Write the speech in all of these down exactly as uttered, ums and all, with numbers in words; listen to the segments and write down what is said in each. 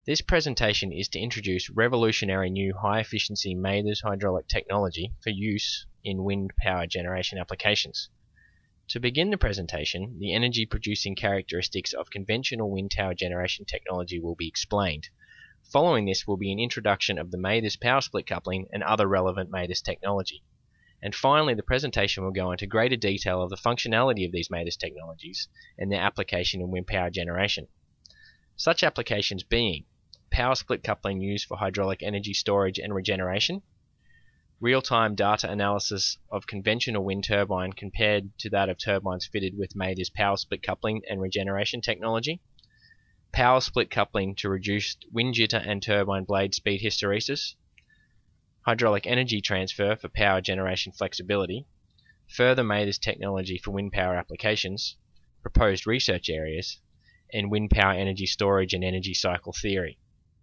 This presentation is to introduce revolutionary new high-efficiency Mathers hydraulic technology for use in wind power generation applications. To begin the presentation, the energy-producing characteristics of conventional wind tower generation technology will be explained. Following this will be an introduction of the Mathers power split coupling and other relevant Mathers technology. And finally, the presentation will go into greater detail of the functionality of these Mathers technologies and their application in wind power generation. Such applications being power split coupling used for hydraulic energy storage and regeneration, real-time data analysis of conventional wind turbine compared to that of turbines fitted with Mathers power split coupling and regeneration technology, power split coupling to reduce wind jitter and turbine blade speed hysteresis, hydraulic energy transfer for power generation flexibility, further Mathers technology for wind power applications, proposed research areas, and wind power energy storage and energy cycle theory.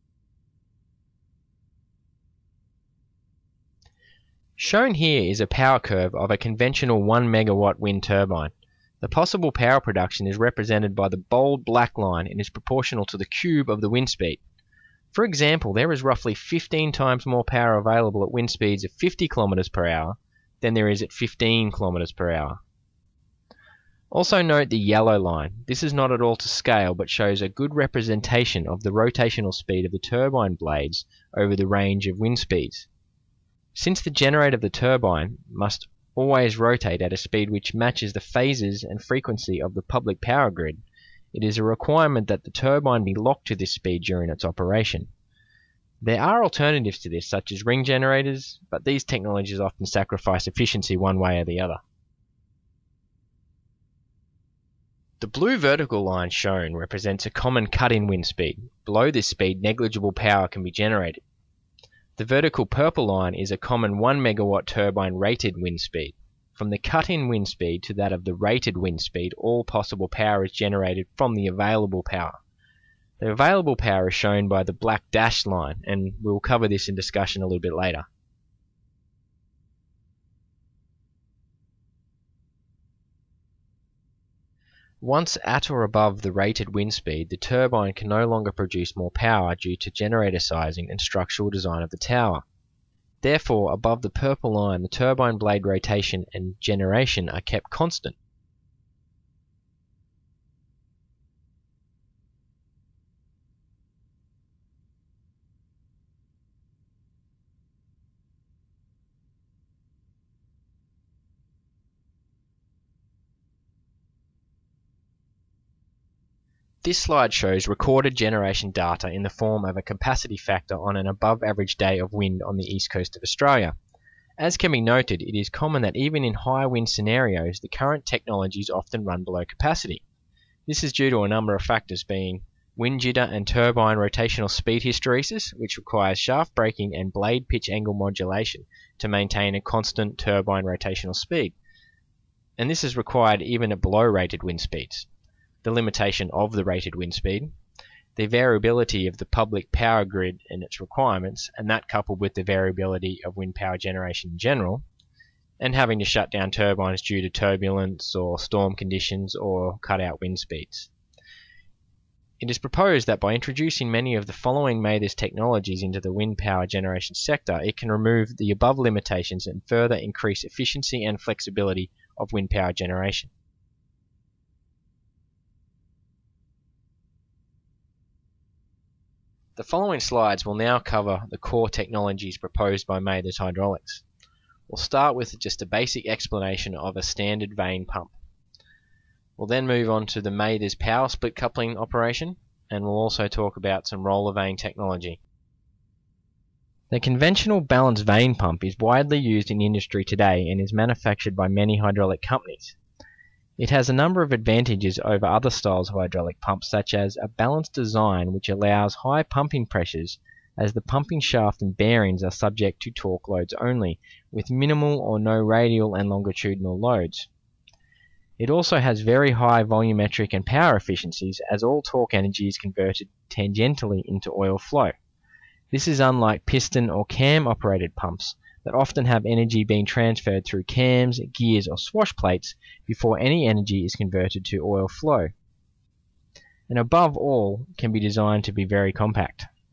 Shown here is a power curve of a conventional one megawatt wind turbine. The possible power production is represented by the bold black line and is proportional to the cube of the wind speed. For example, there is roughly fifteen times more power available at wind speeds of fifty kilometers per hour than there is at fifteen kilometers per hour. Also note the yellow line. This is not at all to scale but shows a good representation of the rotational speed of the turbine blades over the range of wind speeds. Since the generator of the turbine must always rotate at a speed which matches the phases and frequency of the public power grid, it is a requirement that the turbine be locked to this speed during its operation. There are alternatives to this, such as ring generators, but these technologies often sacrifice efficiency one way or the other. The blue vertical line shown represents a common cut-in wind speed. Below this speed, negligible power can be generated. The vertical purple line is a common one megawatt turbine rated wind speed. From the cut-in wind speed to that of the rated wind speed, all possible power is generated from the available power. The available power is shown by the black dashed line, and we'll cover this in discussion a little bit later. Once at or above the rated wind speed, the turbine can no longer produce more power due to generator sizing and structural design of the tower. Therefore, above the purple line, the turbine blade rotation and generation are kept constant. This slide shows recorded generation data in the form of a capacity factor on an above average day of wind on the east coast of Australia. As can be noted, it is common that even in high wind scenarios, the current technologies often run below capacity. This is due to a number of factors being wind jitter and turbine rotational speed hysteresis, which requires shaft braking and blade pitch angle modulation to maintain a constant turbine rotational speed. And this is required even at below rated wind speeds. The limitation of the rated wind speed, the variability of the public power grid and its requirements, and that coupled with the variability of wind power generation in general, and having to shut down turbines due to turbulence or storm conditions or cut out wind speeds. It is proposed that by introducing many of the following Mathers technologies into the wind power generation sector, it can remove the above limitations and further increase efficiency and flexibility of wind power generation. The following slides will now cover the core technologies proposed by Mathers Hydraulics. We'll start with just a basic explanation of a standard Vane pump. We'll then move on to the Mathers power split coupling operation, and we'll also talk about some roller vane technology. The conventional balanced vane pump is widely used in industry today and is manufactured by many hydraulic companies. It has a number of advantages over other styles of hydraulic pumps, such as a balanced design which allows high pumping pressures, as the pumping shaft and bearings are subject to torque loads only, with minimal or no radial and longitudinal loads. It also has very high volumetric and power efficiencies, as all torque energy is converted tangentially into oil flow. This is unlike piston or cam operated pumps that often have energy being transferred through cams, gears or swash plates before any energy is converted to oil flow. And above all, can be designed to be very compact.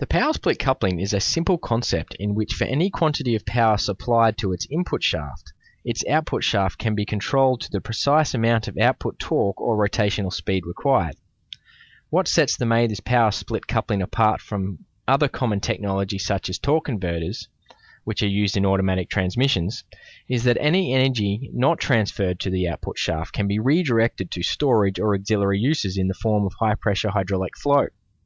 The power split coupling is a simple concept in which for any quantity of power supplied to its input shaft, its output shaft can be controlled to the precise amount of output torque or rotational speed required. What sets the Mather's power split coupling apart from other common technologies such as torque converters, which are used in automatic transmissions, is that any energy not transferred to the output shaft can be redirected to storage or auxiliary uses in the form of high-pressure hydraulic flow.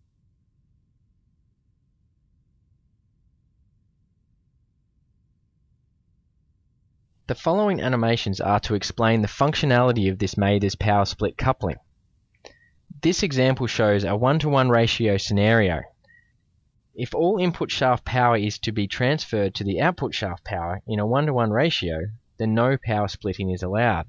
The following animations are to explain the functionality of this Mather's power split coupling. This example shows a one-to-one ratio scenario. If all input shaft power is to be transferred to the output shaft power in a one-to-one ratio, then no power splitting is allowed.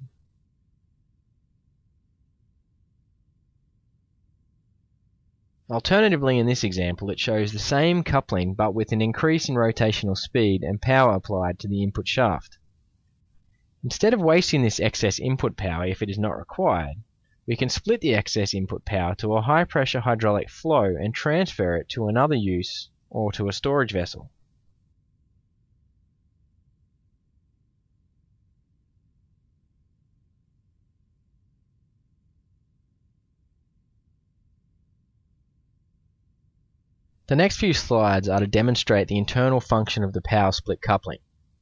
Alternatively, in this example, it shows the same coupling but with an increase in rotational speed and power applied to the input shaft. Instead of wasting this excess input power if it is not required, we can split the excess input power to a high-pressure hydraulic flow and transfer it to another use or to a storage vessel. The next few slides are to demonstrate the internal function of the power split coupling.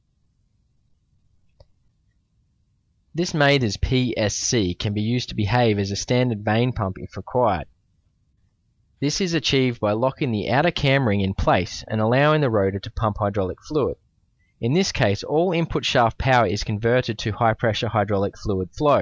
This Mather's P S C can be used to behave as a standard vane pump if required. This is achieved by locking the outer cam ring in place and allowing the rotor to pump hydraulic fluid. In this case, all input shaft power is converted to high-pressure hydraulic fluid flow.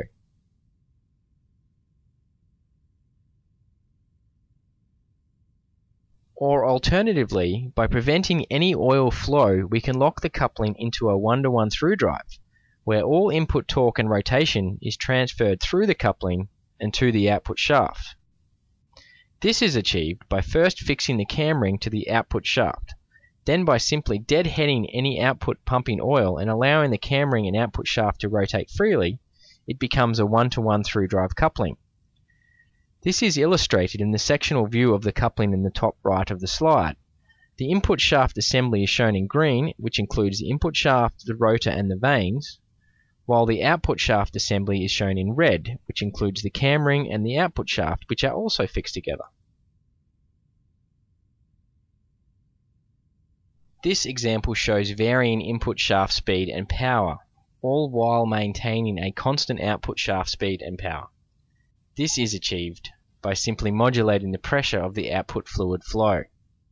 Or alternatively, by preventing any oil flow, we can lock the coupling into a one-to-one through drive, where all input torque and rotation is transferred through the coupling and to the output shaft. This is achieved by first fixing the cam ring to the output shaft, then by simply deadheading any output pumping oil and allowing the cam ring and output shaft to rotate freely, it becomes a one-to-one through drive coupling. This is illustrated in the sectional view of the coupling in the top right of the slide. The input shaft assembly is shown in green, which includes the input shaft, the rotor and the vanes, while the output shaft assembly is shown in red, which includes the cam ring and the output shaft, which are also fixed together. This example shows varying input shaft speed and power, all while maintaining a constant output shaft speed and power. This is achieved by simply modulating the pressure of the output fluid flow.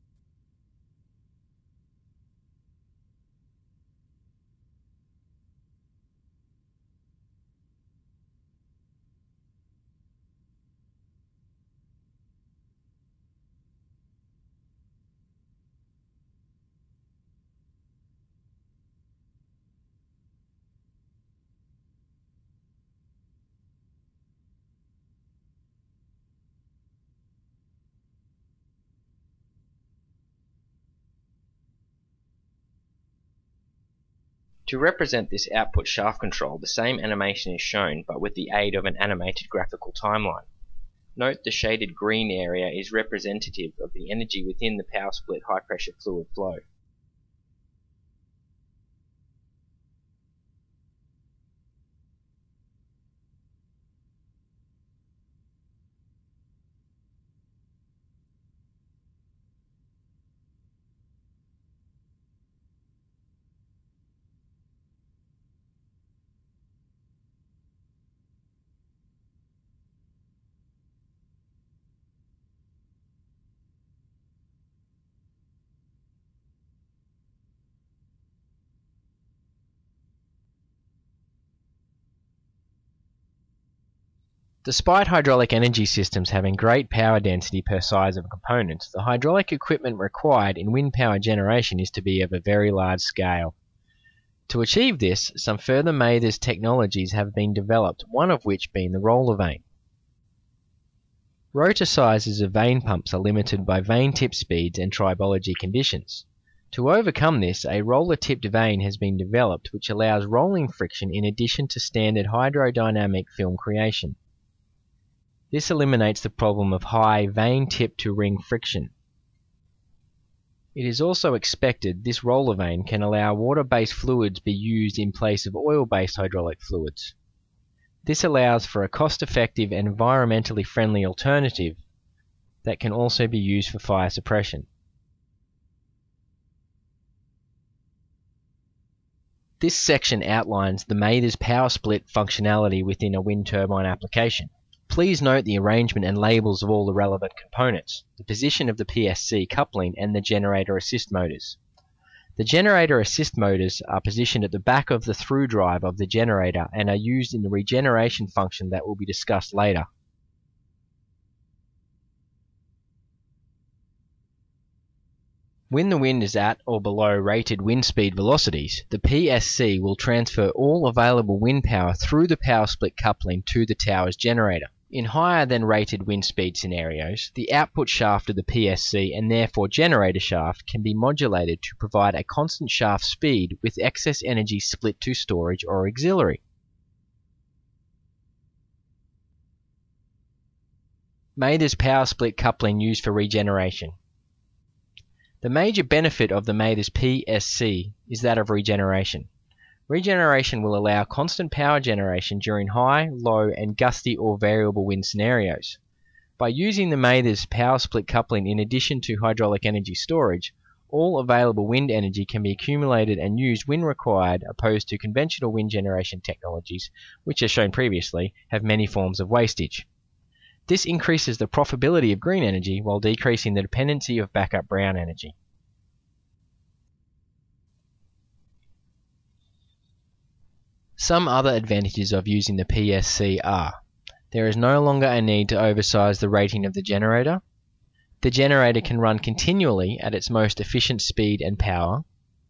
To represent this output shaft control, the same animation is shown, but with the aid of an animated graphical timeline. Note the shaded green area is representative of the energy within the power split high pressure fluid flow. Despite hydraulic energy systems having great power density per size of component, the hydraulic equipment required in wind power generation is to be of a very large scale. To achieve this, some further Mather's technologies have been developed, one of which being the roller vane. Rotor sizes of vane pumps are limited by vane tip speeds and tribology conditions. To overcome this, a roller-tipped vane has been developed which allows rolling friction in addition to standard hydrodynamic film creation. This eliminates the problem of high vane tip to ring friction. It is also expected this roller vane can allow water-based fluids be used in place of oil-based hydraulic fluids. This allows for a cost-effective and environmentally friendly alternative that can also be used for fire suppression. This section outlines the Mather's power split functionality within a wind turbine application. Please note the arrangement and labels of all the relevant components, the position of the P S C coupling and the generator assist motors. The generator assist motors are positioned at the back of the through drive of the generator and are used in the regeneration function that will be discussed later. When the wind is at or below rated wind speed velocities, the P S C will transfer all available wind power through the power split coupling to the tower's generator. In higher than rated wind speed scenarios, the output shaft of the P S C and therefore generator shaft can be modulated to provide a constant shaft speed with excess energy split to storage or auxiliary. Mather's power split coupling used for regeneration. The major benefit of the Mather's P S C is that of regeneration. Regeneration will allow constant power generation during high, low, and gusty or variable wind scenarios. By using the Mather's power split coupling in addition to hydraulic energy storage, all available wind energy can be accumulated and used when required, opposed to conventional wind generation technologies, which, as shown previously, have many forms of wastage. This increases the profitability of green energy while decreasing the dependency of backup brown energy. Some other advantages of using the P S C are: there is no longer a need to oversize the rating of the generator. The generator can run continually at its most efficient speed and power.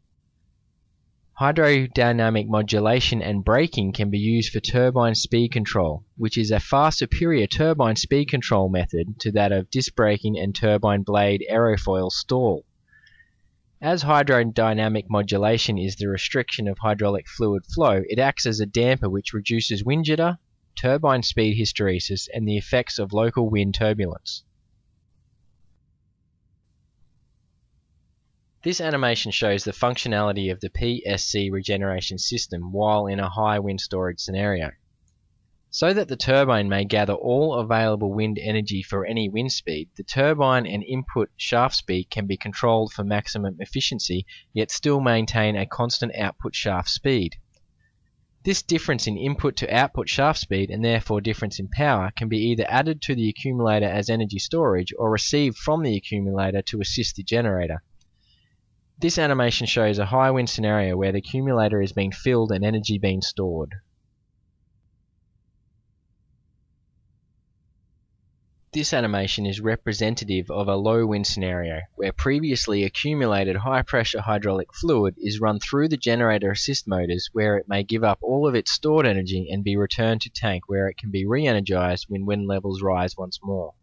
Hydrodynamic modulation and braking can be used for turbine speed control, which is a far superior turbine speed control method to that of disc braking and turbine blade aerofoil stall. As hydrodynamic modulation is the restriction of hydraulic fluid flow, it acts as a damper which reduces wind jitter, turbine speed hysteresis, and the effects of local wind turbulence. This animation shows the functionality of the P S C regeneration system while in a high wind storage scenario. So that the turbine may gather all available wind energy for any wind speed, the turbine and input shaft speed can be controlled for maximum efficiency, yet still maintain a constant output shaft speed. This difference in input to output shaft speed, and therefore difference in power, can be either added to the accumulator as energy storage or received from the accumulator to assist the generator. This animation shows a high wind scenario where the accumulator is being filled and energy being stored. This animation is representative of a low wind scenario, where previously accumulated high pressure hydraulic fluid is run through the generator assist motors, where it may give up all of its stored energy and be returned to tank, where it can be re-energized when wind levels rise once more.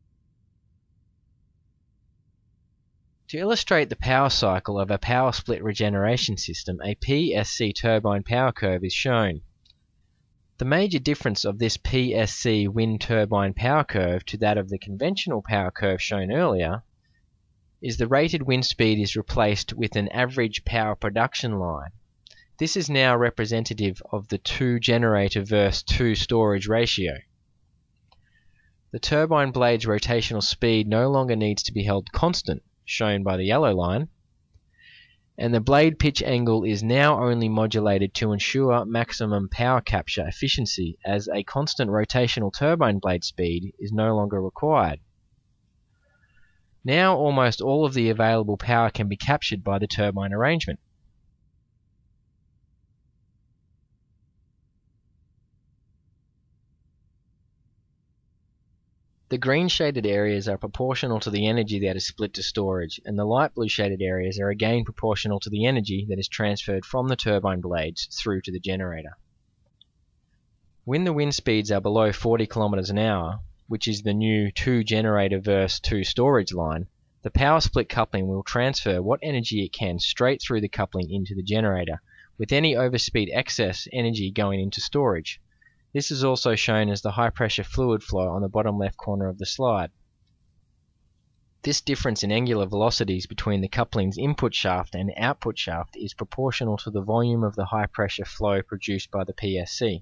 To illustrate the power cycle of a power split regeneration system, a P S C turbine power curve is shown. The major difference of this P S C wind turbine power curve to that of the conventional power curve shown earlier is the rated wind speed is replaced with an average power production line. This is now representative of the two generator versus two storage ratio. The turbine blade's rotational speed no longer needs to be held constant, shown by the yellow line, and the blade pitch angle is now only modulated to ensure maximum power capture efficiency, as a constant rotational turbine blade speed is no longer required. Now almost all of the available power can be captured by the turbine arrangement. The green shaded areas are proportional to the energy that is split to storage, and the light blue shaded areas are again proportional to the energy that is transferred from the turbine blades through to the generator. When the wind speeds are below forty kilometers an hour, which is the new two generator versus two storage line, the power split coupling will transfer what energy it can straight through the coupling into the generator, with any overspeed excess energy going into storage. This is also shown as the high pressure fluid flow on the bottom left corner of the slide. This difference in angular velocities between the coupling's input shaft and output shaft is proportional to the volume of the high pressure flow produced by the P S C.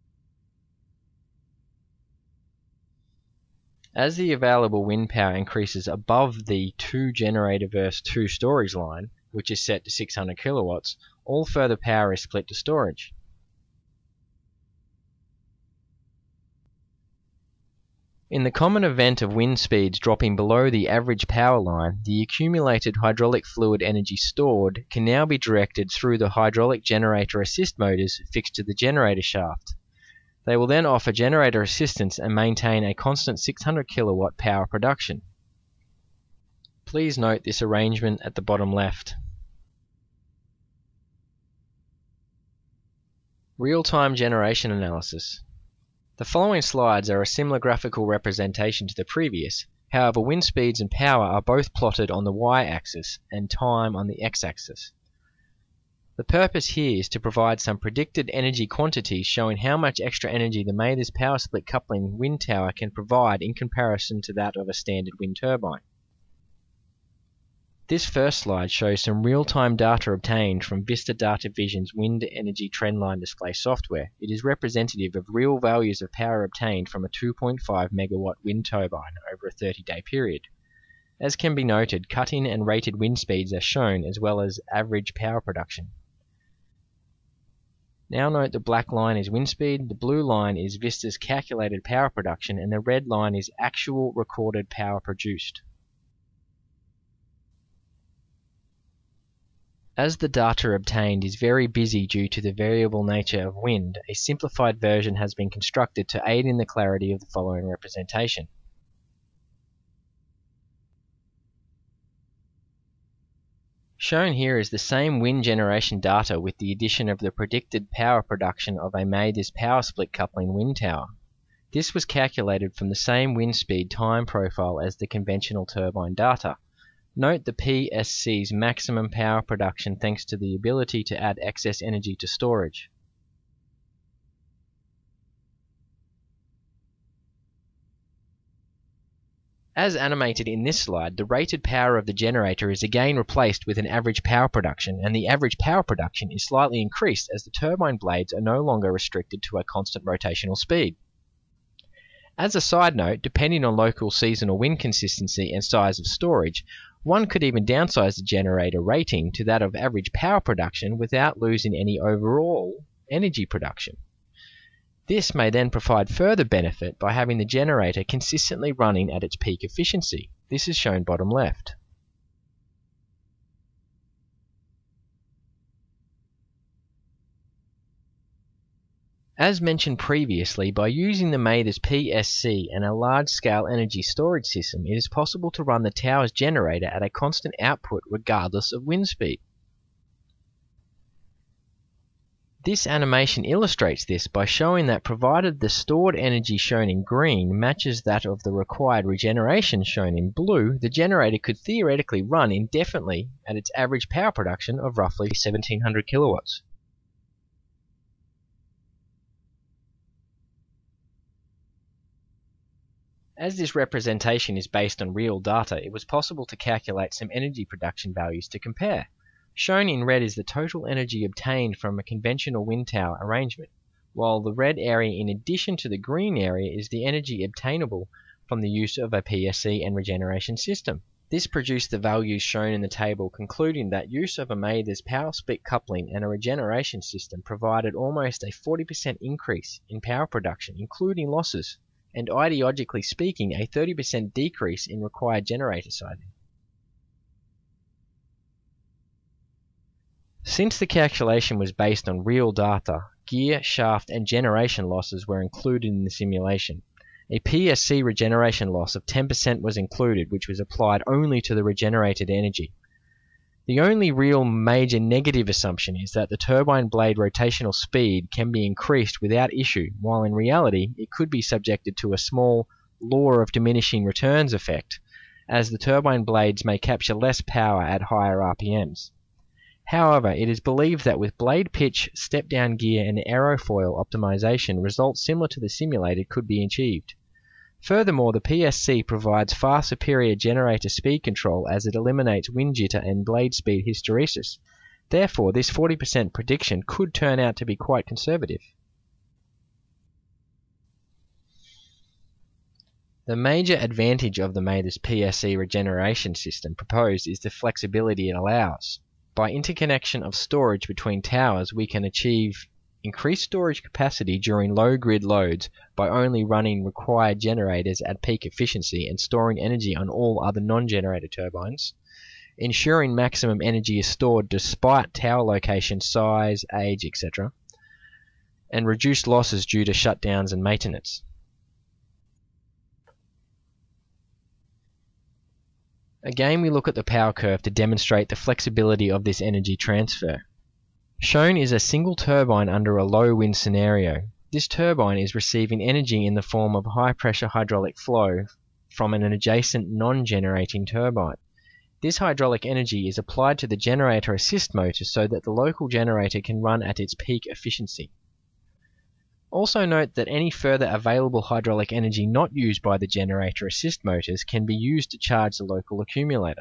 As the available wind power increases above the two generator versus two storage line, which is set to six hundred kilowatts, all further power is split to storage. In the common event of wind speeds dropping below the average power line, the accumulated hydraulic fluid energy stored can now be directed through the hydraulic generator assist motors fixed to the generator shaft. They will then offer generator assistance and maintain a constant six hundred kilowatt power production. Please note this arrangement at the bottom left. Real-time generation analysis. The following slides are a similar graphical representation to the previous, however wind speeds and power are both plotted on the y-axis and time on the x-axis. The purpose here is to provide some predicted energy quantities showing how much extra energy the Mathers power split coupling wind tower can provide in comparison to that of a standard wind turbine. This first slide shows some real-time data obtained from Vista Data Vision's wind energy trendline display software. It is representative of real values of power obtained from a two point five megawatt wind turbine over a thirty day period. As can be noted, cut-in and rated wind speeds are shown as well as average power production. Now note the black line is wind speed, the blue line is Vista's calculated power production, and the red line is actual recorded power produced. As the data obtained is very busy due to the variable nature of wind, a simplified version has been constructed to aid in the clarity of the following representation. Shown here is the same wind generation data with the addition of the predicted power production of a Mathers power split coupling wind tower. This was calculated from the same wind speed time profile as the conventional turbine data. Note the P S C's maximum power production thanks to the ability to add excess energy to storage. As animated in this slide, the rated power of the generator is again replaced with an average power production, and the average power production is slightly increased as the turbine blades are no longer restricted to a constant rotational speed. As a side note, depending on local seasonal wind consistency and size of storage, one could even downsize the generator rating to that of average power production without losing any overall energy production. This may then provide further benefit by having the generator consistently running at its peak efficiency. This is shown bottom left. As mentioned previously, by using the Mathers P S C and a large-scale energy storage system, it is possible to run the tower's generator at a constant output regardless of wind speed. This animation illustrates this by showing that provided the stored energy shown in green matches that of the required regeneration shown in blue, the generator could theoretically run indefinitely at its average power production of roughly seventeen hundred kilowatts. As this representation is based on real data, it was possible to calculate some energy production values to compare. Shown in red is the total energy obtained from a conventional wind tower arrangement, while the red area in addition to the green area is the energy obtainable from the use of a P S C and regeneration system. This produced the values shown in the table, concluding that use of a Mathers power split coupling and a regeneration system provided almost a forty percent increase in power production, including losses, and ideologically speaking, a thirty percent decrease in required generator sizing. Since the calculation was based on real data, gear, shaft, and generation losses were included in the simulation. A P S C regeneration loss of ten percent was included, which was applied only to the regenerated energy. The only real major negative assumption is that the turbine blade rotational speed can be increased without issue, while in reality it could be subjected to a small law of diminishing returns effect, as the turbine blades may capture less power at higher R P Ms. However, it is believed that with blade pitch, step-down gear, and aerofoil optimization, results similar to the simulated could be achieved. Furthermore, the P S C provides far superior generator speed control as it eliminates wind jitter and blade speed hysteresis. Therefore, this forty percent prediction could turn out to be quite conservative. The major advantage of the Mathers P S C regeneration system proposed is the flexibility it allows. By interconnection of storage between towers, we can achieve increased storage capacity during low grid loads by only running required generators at peak efficiency and storing energy on all other non-generator turbines, ensuring maximum energy is stored despite tower location, size, age, et cetera, and reduced losses due to shutdowns and maintenance. Again, we look at the power curve to demonstrate the flexibility of this energy transfer. Shown is a single turbine under a low wind scenario. This turbine is receiving energy in the form of high pressure hydraulic flow from an adjacent non-generating turbine. This hydraulic energy is applied to the generator assist motor so that the local generator can run at its peak efficiency. Also note that any further available hydraulic energy not used by the generator assist motors can be used to charge the local accumulator.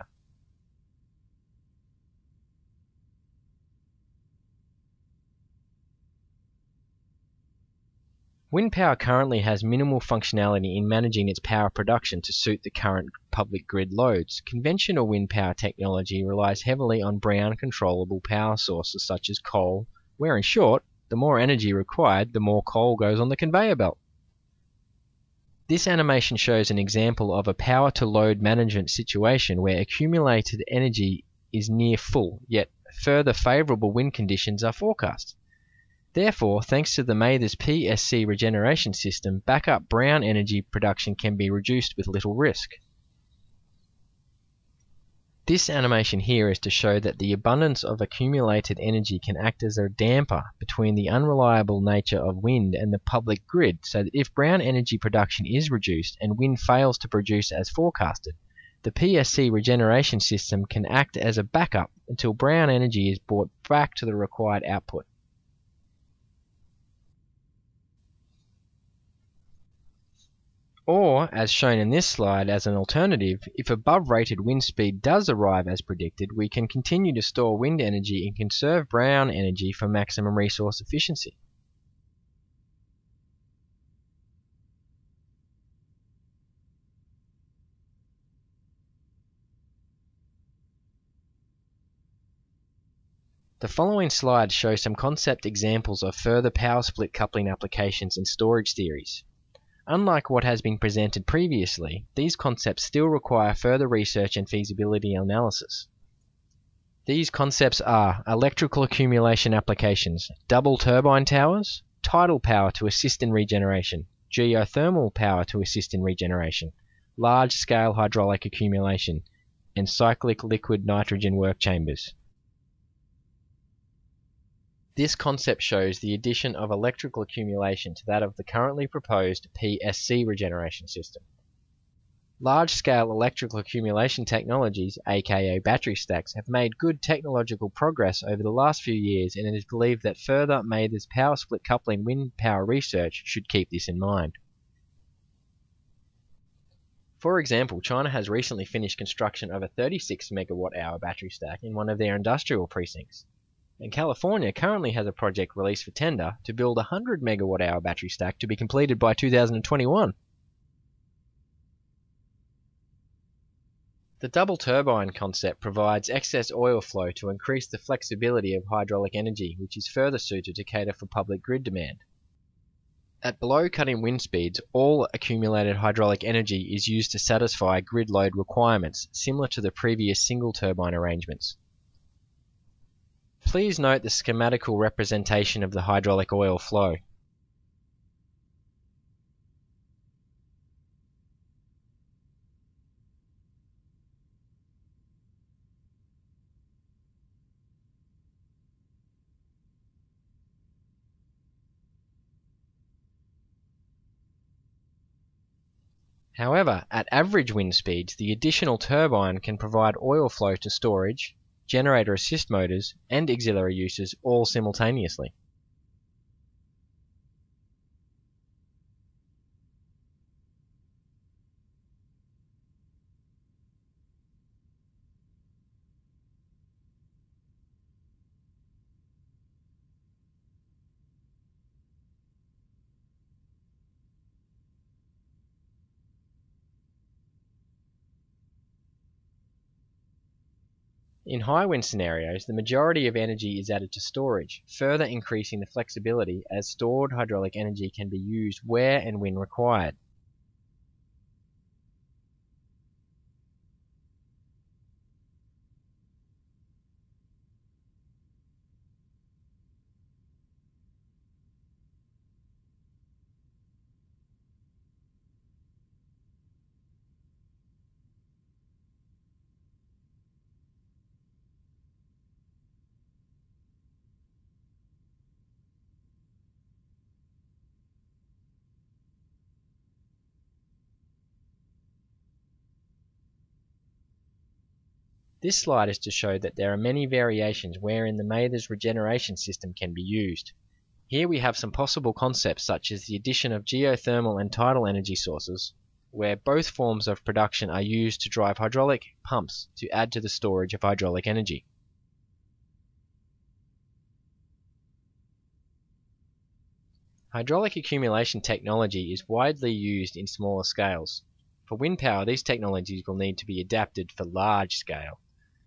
Wind power currently has minimal functionality in managing its power production to suit the current public grid loads. Conventional wind power technology relies heavily on Brown controllable power sources such as coal, where in short, the more energy required, the more coal goes on the conveyor belt. This animation shows an example of a power-to-load management situation where accumulated energy is near full, yet further favourable wind conditions are forecast. Therefore, thanks to the Mathers P S C regeneration system, backup Brown energy production can be reduced with little risk. This animation here is to show that the abundance of accumulated energy can act as a damper between the unreliable nature of wind and the public grid, so that if Brown energy production is reduced and wind fails to produce as forecasted, the P S C regeneration system can act as a backup until Brown energy is brought back to the required output. Or, as shown in this slide as an alternative, if above rated wind speed does arrive as predicted, we can continue to store wind energy and conserve Brown energy for maximum resource efficiency. The following slides show some concept examples of further power split coupling applications in storage theories. Unlike what has been presented previously, these concepts still require further research and feasibility analysis. These concepts are electrical accumulation applications, double turbine towers, tidal power to assist in regeneration, geothermal power to assist in regeneration, large-scale hydraulic accumulation, and cyclic liquid nitrogen work chambers. This concept shows the addition of electrical accumulation to that of the currently proposed P S C regeneration system. Large-scale electrical accumulation technologies, aka battery stacks, have made good technological progress over the last few years, and it is believed that further Mathers power split coupling wind power research should keep this in mind. For example, China has recently finished construction of a thirty-six megawatt hour battery stack in one of their industrial precincts. And California currently has a project released for tender to build a one hundred megawatt hour battery stack to be completed by two thousand twenty-one. The double turbine concept provides excess oil flow to increase the flexibility of hydraulic energy, which is further suited to cater for public grid demand. At below cutting wind speeds, all accumulated hydraulic energy is used to satisfy grid load requirements, similar to the previous single turbine arrangements. Please note the schematical representation of the hydraulic oil flow. However, at average wind speeds, the additional turbine can provide oil flow to storage, generator assist motors, and auxiliary uses all simultaneously. In high wind scenarios, the majority of energy is added to storage, further increasing the flexibility as stored hydraulic energy can be used where and when required. This slide is to show that there are many variations wherein the Mather's regeneration system can be used. Here we have some possible concepts such as the addition of geothermal and tidal energy sources, where both forms of production are used to drive hydraulic pumps to add to the storage of hydraulic energy. Hydraulic accumulation technology is widely used in smaller scales. For wind power, these technologies will need to be adapted for large scale.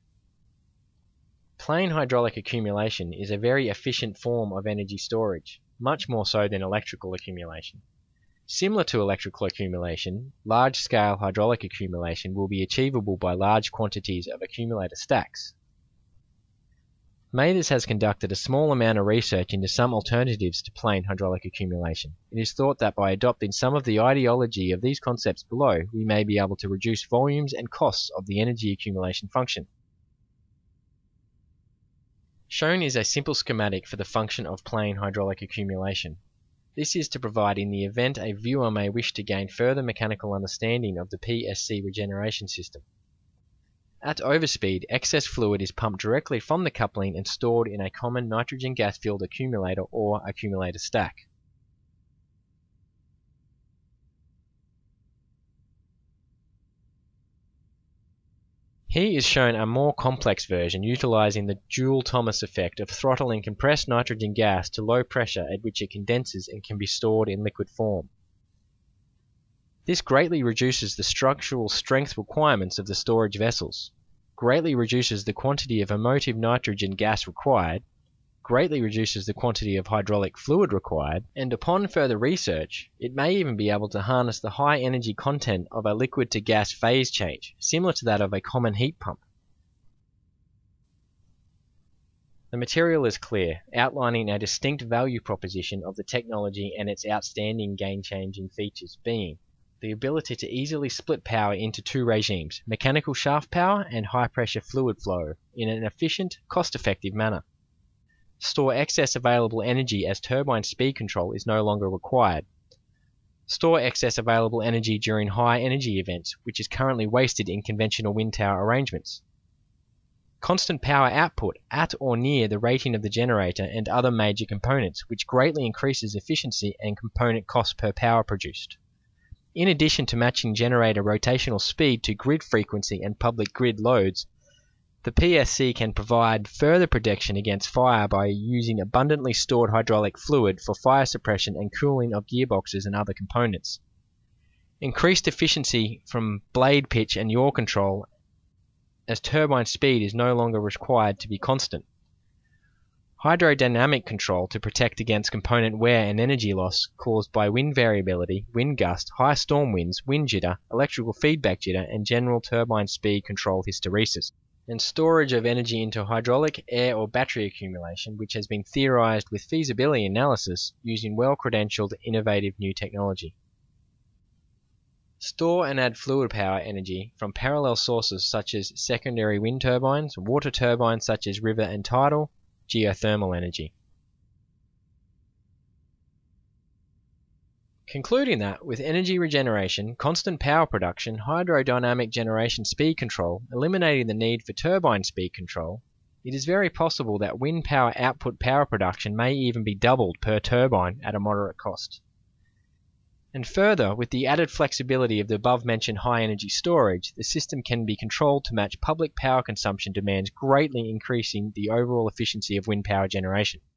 Plain hydraulic accumulation is a very efficient form of energy storage, much more so than electrical accumulation. Similar to electrical accumulation, large-scale hydraulic accumulation will be achievable by large quantities of accumulator stacks. Mather's has conducted a small amount of research into some alternatives to plain hydraulic accumulation. It is thought that by adopting some of the ideology of these concepts below, we may be able to reduce volumes and costs of the energy accumulation function. Shown is a simple schematic for the function of plain hydraulic accumulation. This is to provide in the event a viewer may wish to gain further mechanical understanding of the P S C regeneration system. At overspeed, excess fluid is pumped directly from the coupling and stored in a common nitrogen gas-filled accumulator or accumulator stack. Here is shown a more complex version utilizing the Joule-Thomas effect of throttling compressed nitrogen gas to low pressure at which it condenses and can be stored in liquid form. This greatly reduces the structural strength requirements of the storage vessels, greatly reduces the quantity of emotive nitrogen gas required, greatly reduces the quantity of hydraulic fluid required, and upon further research, it may even be able to harness the high energy content of a liquid to gas phase change, similar to that of a common heat pump. The material is clear, outlining a distinct value proposition of the technology and its outstanding game-changing features being the ability to easily split power into two regimes, mechanical shaft power and high-pressure fluid flow, in an efficient, cost-effective manner. Store excess available energy as turbine speed control is no longer required. Store excess available energy during high energy events, which is currently wasted in conventional wind tower arrangements. Constant power output at or near the rating of the generator and other major components, which greatly increases efficiency and component cost per power produced. In addition to matching generator rotational speed to grid frequency and public grid loads, the P S C can provide further protection against fire by using abundantly stored hydraulic fluid for fire suppression and cooling of gearboxes and other components. Increased efficiency from blade pitch and yaw control, as turbine speed is no longer required to be constant. Hydrodynamic control to protect against component wear and energy loss caused by wind variability, wind gust, high storm winds, wind jitter, electrical feedback jitter, and general turbine speed control hysteresis. And storage of energy into hydraulic, air or battery accumulation, which has been theorized with feasibility analysis using well-credentialed innovative new technology. Store and add fluid power energy from parallel sources such as secondary wind turbines, water turbines such as river and tidal, geothermal energy. Concluding that, with energy regeneration, constant power production, hydrodynamic generation speed control, eliminating the need for turbine speed control, it is very possible that wind power output power production may even be doubled per turbine at a moderate cost. And further, with the added flexibility of the above-mentioned high-energy storage, the system can be controlled to match public power consumption demands, greatly increasing the overall efficiency of wind power generation.